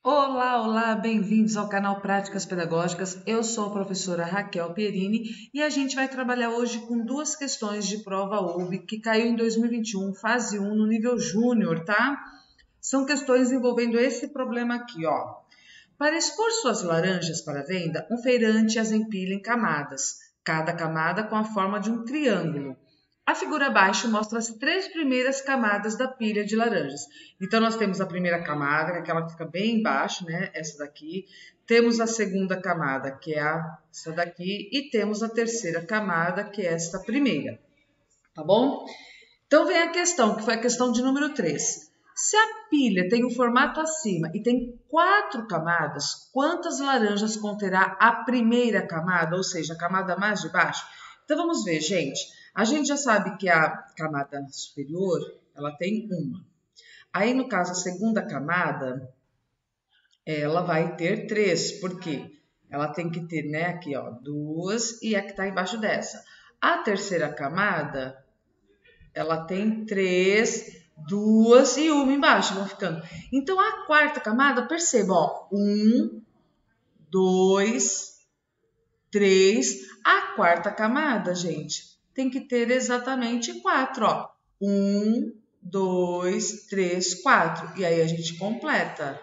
Olá, olá, bem-vindos ao canal Práticas Pedagógicas. Eu sou a professora Raquel Pierini e a gente vai trabalhar hoje com duas questões de prova UB que caiu em 2021, fase 1, no nível júnior, tá? São questões envolvendo esse problema aqui, ó. Para expor suas laranjas para venda, um feirante as empilha em camadas, cada camada com a forma de um triângulo. A figura abaixo mostra as três primeiras camadas da pilha de laranjas. Então, nós temos a primeira camada, que é aquela que fica bem embaixo, né? Essa daqui. Temos a segunda camada, que é essa daqui. E temos a terceira camada, que é esta primeira. Tá bom? Então, vem a questão, que foi a questão de número 3. Se a pilha tem o formato acima e tem 4 camadas, quantas laranjas conterá a primeira camada, ou seja, a camada mais de baixo? Então, vamos ver, gente. A gente já sabe que a camada superior, ela tem uma. Aí, no caso, a segunda camada, ela vai ter 3. Por quê? Ela tem que ter, né, aqui, ó, 2 e a que está embaixo dessa. A terceira camada, ela tem 3, 2 e uma embaixo, vão ficando. Então, a quarta camada, perceba, ó, 1, 2, 3. A quarta camada, gente, tem que ter exatamente 4, ó. 1, 2, 3, 4. E aí a gente completa.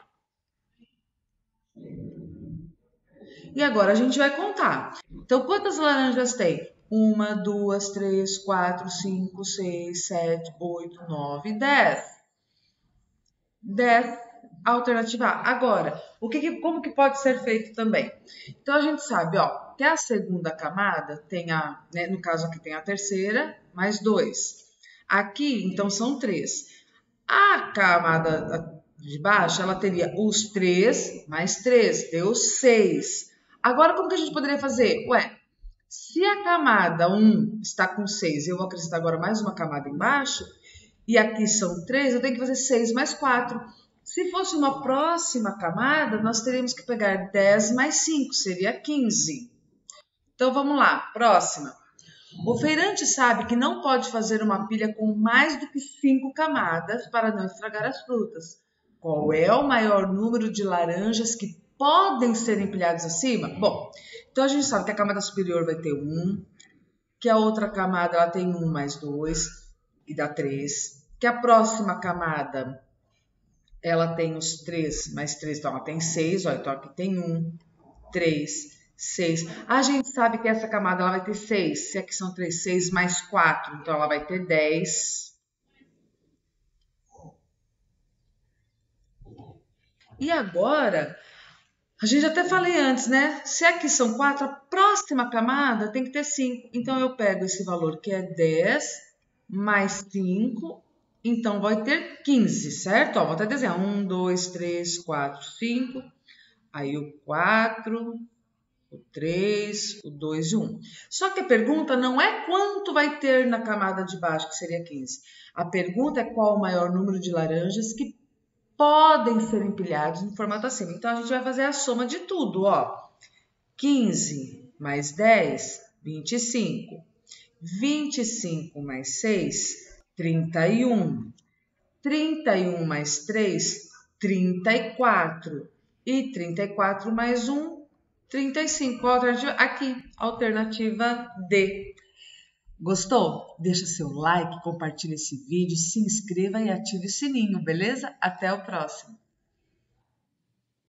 E agora a gente vai contar. Então, quantas laranjas tem? 1, 2, 3, 4, 5, 6, 7, 8, 9, 10. 10, alternativa A. Agora, como que pode ser feito também? Então, a gente sabe, ó, que a segunda camada tem né, no caso aqui tem a terceira, mais 2. Aqui, então, são 3. A camada de baixo, ela teria os 3 mais 3, deu 6. Agora, como que a gente poderia fazer? Ué, se a camada 1 está com 6, eu vou acrescentar agora mais uma camada embaixo, e aqui são 3, eu tenho que fazer 6 mais 4. Se fosse uma próxima camada, nós teríamos que pegar 10 mais 5, seria 15. Então, vamos lá, próxima. O feirante sabe que não pode fazer uma pilha com mais do que 5 camadas para não estragar as frutas. Qual é o maior número de laranjas que podem ser empilhados acima? Bom, então a gente sabe que a camada superior vai ter 1, que a outra camada ela tem 1 mais 2 e dá 3, que a próxima camada ela tem os 3 mais 3, então ela tem 6, ó, então aqui tem 1, 3, 6. A gente sabe que essa camada ela vai ter 6, se aqui são 3, 6 mais 4, então ela vai ter 10. E agora, a gente até falei antes, né? Se aqui são 4, a próxima camada tem que ter 5. Então, eu pego esse valor que é 10 mais 5, então vai ter 15, certo? Ó, vou até desenhar 1, 2, 3, 4, 5. Aí o 4, o 3, o 2 e o 1. Só que a pergunta não é quanto vai ter na camada de baixo, que seria 15. A pergunta é qual o maior número de laranjas que podem ser empilhados no formato acima. Então, a gente vai fazer a soma de tudo, ó. 15 mais 10, 25. 25 mais 6, 31. 31 mais 3, 34. E 34 mais 1, 35. Qual a alternativa? Aqui, alternativa D. Gostou? Deixa seu like, compartilha esse vídeo, se inscreva e ative o sininho, beleza? Até o próximo!